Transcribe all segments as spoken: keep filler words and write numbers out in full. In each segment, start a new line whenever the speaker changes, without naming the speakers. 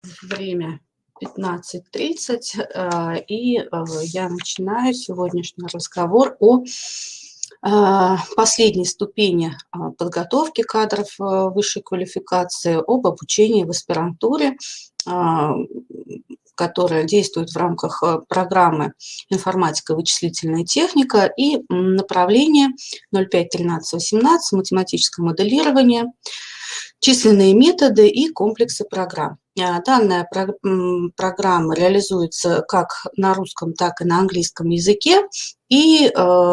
Время пятнадцать тридцать, и я начинаю сегодняшний разговор о последней ступени подготовки кадров высшей квалификации, об обучении в аспирантуре, которая действует в рамках программы «Информатика и вычислительная техника», и направление ноль пять тринадцать восемнадцать «Математическое моделирование, численные методы и комплексы программ». Данная программа реализуется как на русском, так и на английском языке, и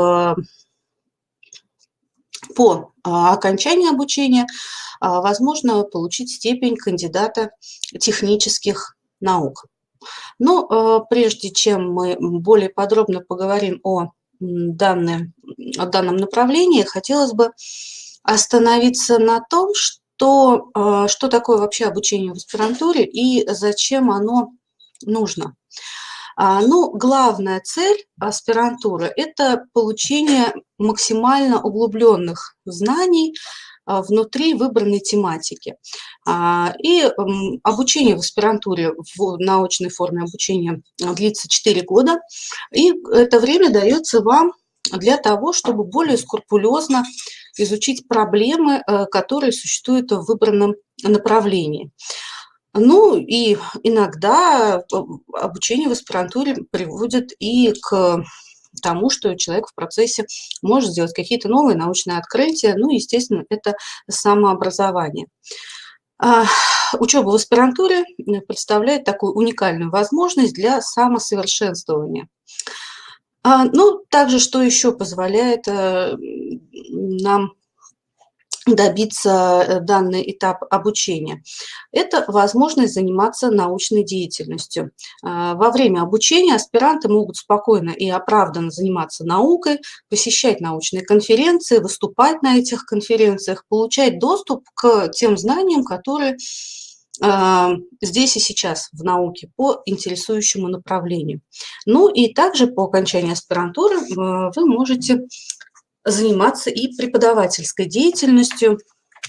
по окончании обучения возможно получить степень кандидата технических наук. Но прежде чем мы более подробно поговорим о, данном, о данном направлении, хотелось бы остановиться на том, что, что такое вообще обучение в аспирантуре и зачем оно нужно. Ну, главная цель аспирантуры – это получение максимально углубленных знаний внутри выбранной тематики. И обучение в аспирантуре, в научной форме обучения, длится четыре года, и это время дается вам для того, чтобы более скрупулезно изучить проблемы, которые существуют в выбранном направлении. Ну и иногда обучение в аспирантуре приводит и к тому, что человек в процессе может сделать какие-то новые научные открытия. Ну, естественно, это самообразование. Учеба в аспирантуре представляет такую уникальную возможность для самосовершенствования. Ну, также, что еще позволяет нам добиться данный этап обучения. Это возможность заниматься научной деятельностью. Во время обучения аспиранты могут спокойно и оправданно заниматься наукой, посещать научные конференции, выступать на этих конференциях, получать доступ к тем знаниям, которые здесь и сейчас в науке по интересующему направлению. Ну и также по окончании аспирантуры вы можете заниматься и преподавательской деятельностью.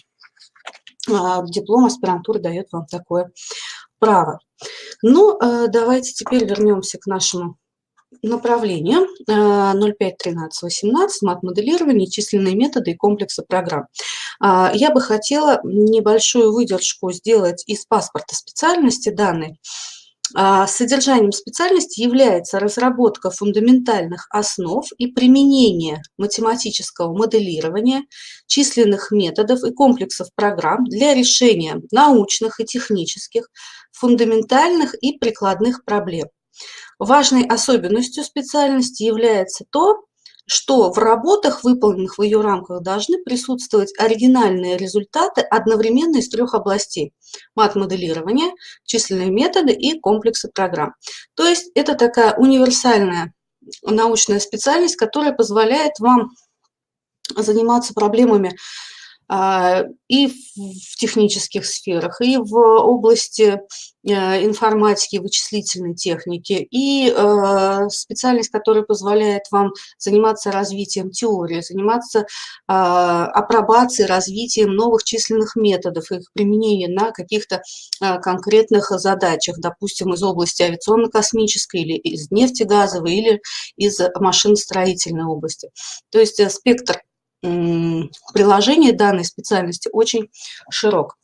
Диплом аспирантуры дает вам такое право. Ну, давайте теперь вернемся к нашему направлению ноль пять тринадцать восемнадцать «Мат-моделирование, численные методы и комплексы программ». Я бы хотела небольшую выдержку сделать из паспорта специальности данной. Содержанием специальности является разработка фундаментальных основ и применение математического моделирования, численных методов и комплексов программ для решения научных и технических, фундаментальных и прикладных проблем. Важной особенностью специальности является то, что в работах, выполненных в ее рамках, должны присутствовать оригинальные результаты одновременно из трех областей: мат-моделирование, численные методы и комплексы программ. То есть это такая универсальная научная специальность, которая позволяет вам заниматься проблемами и в технических сферах, и в области информатики, вычислительной техники, и специальность, которая позволяет вам заниматься развитием теории, заниматься апробацией, развитием новых численных методов, их применением на каких-то конкретных задачах, допустим, из области авиационно-космической, или из нефтегазовой, или из машиностроительной области. То есть спектр приложение данной специальности очень широк.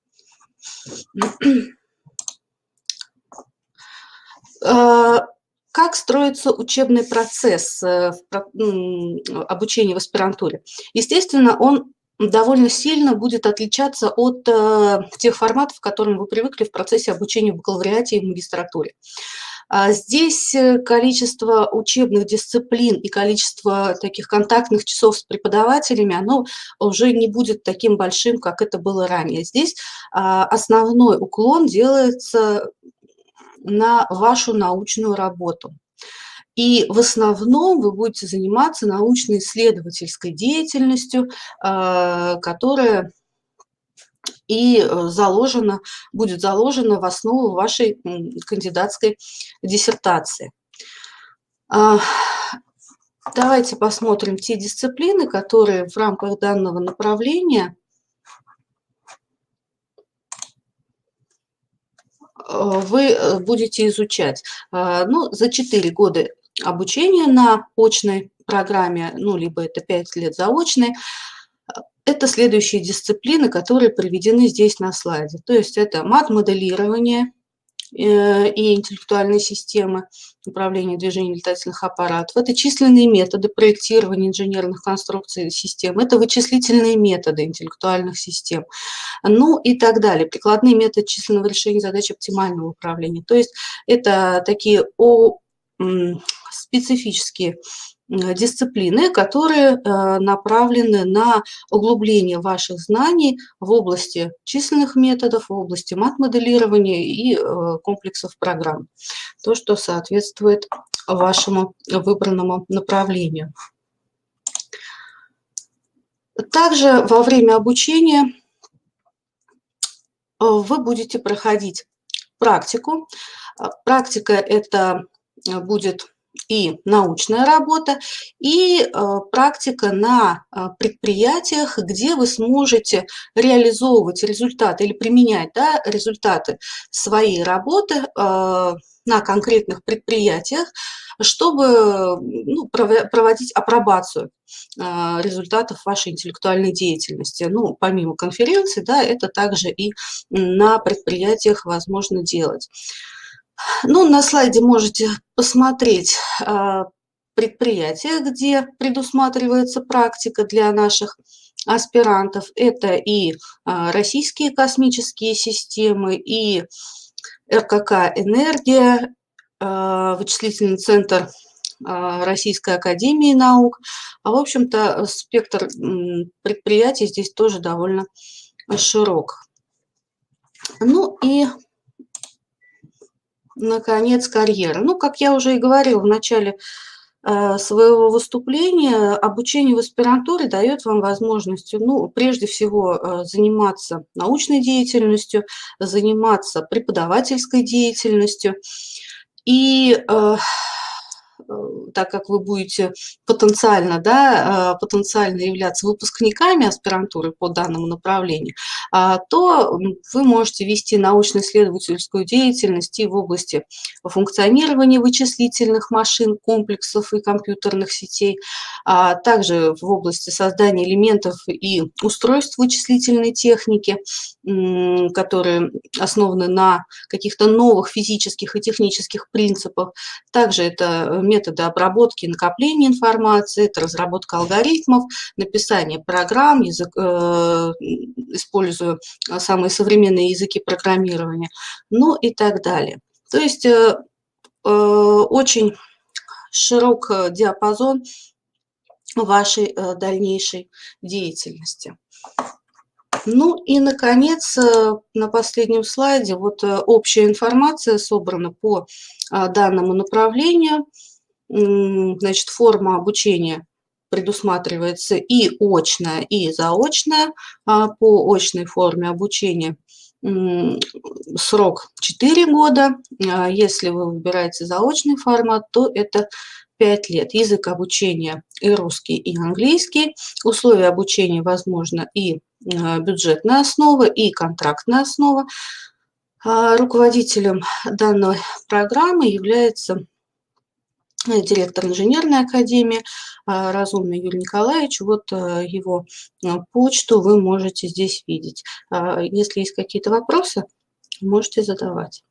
Как строится учебный процесс обучения в аспирантуре? Естественно, он довольно сильно будет отличаться от тех форматов, к которым вы привыкли в процессе обучения в бакалавриате и в магистратуре. Здесь количество учебных дисциплин и количество таких контактных часов с преподавателями, оно уже не будет таким большим, как это было ранее. Здесь основной уклон делается на вашу научную работу. И в основном вы будете заниматься научно-исследовательской деятельностью, которая и заложено, будет заложено в основу вашей кандидатской диссертации. Давайте посмотрим те дисциплины, которые в рамках данного направления вы будете изучать? Ну, за четыре года обучения на очной программе, ну, либо это пять лет заочной, это следующие дисциплины, которые приведены здесь на слайде. То есть это мат-моделирование и интеллектуальные системы управления движением летательных аппаратов. Это численные методы проектирования инженерных конструкций и систем. Это вычислительные методы интеллектуальных систем. Ну и так далее. Прикладные методы численного решения задач оптимального управления. То есть это такие о, специфические дисциплины, которые направлены на углубление ваших знаний в области численных методов, в области мат-моделирования и комплексов программ. То, что соответствует вашему выбранному направлению. Также во время обучения вы будете проходить практику. Практика – это будет и научная работа, и э, практика на э, предприятиях, где вы сможете реализовывать результаты или применять, да, результаты своей работы э, на конкретных предприятиях, чтобы, ну, проводить апробацию э, результатов вашей интеллектуальной деятельности. Ну, помимо конференций, да, это также и на предприятиях возможно делать. Ну, на слайде можете посмотреть а, предприятия, где предусматривается практика для наших аспирантов. Это и а, российские космические системы, и эр ка ка «Энергия», а, вычислительный центр а, Российской академии наук. А, в общем-то, спектр м, предприятий здесь тоже довольно широк. Ну и наконец, карьера. Ну, как я уже и говорила в начале э, своего выступления, обучение в аспирантуре дает вам возможность, ну, прежде всего, э, заниматься научной деятельностью, заниматься преподавательской деятельностью. И э, так как вы будете потенциально, да, потенциально являться выпускниками аспирантуры по данному направлению, то вы можете вести научно-исследовательскую деятельность и в области функционирования вычислительных машин, комплексов и компьютерных сетей, а также в области создания элементов и устройств вычислительной техники, которые основаны на каких-то новых физических и технических принципах. Также это методы обработки и накопления информации, это разработка алгоритмов, написание программ, язык, э, используя самые современные языки программирования, ну и так далее. То есть э, э, очень широк диапазон вашей э, дальнейшей деятельности. Ну и, наконец, на последнем слайде вот общая информация собрана по данному направлению. Значит, форма обучения предусматривается и очная, и заочная. По очной форме обучения срок четыре года. Если вы выбираете заочный формат, то это пять лет. Язык обучения и русский, и английский. Условия обучения возможно и бюджетная основа, и контрактная основа. Руководителем данной программы является директор инженерной академии Разумный Юрий Николаевич. Вот его почту вы можете здесь видеть. Если есть какие-то вопросы, можете задавать.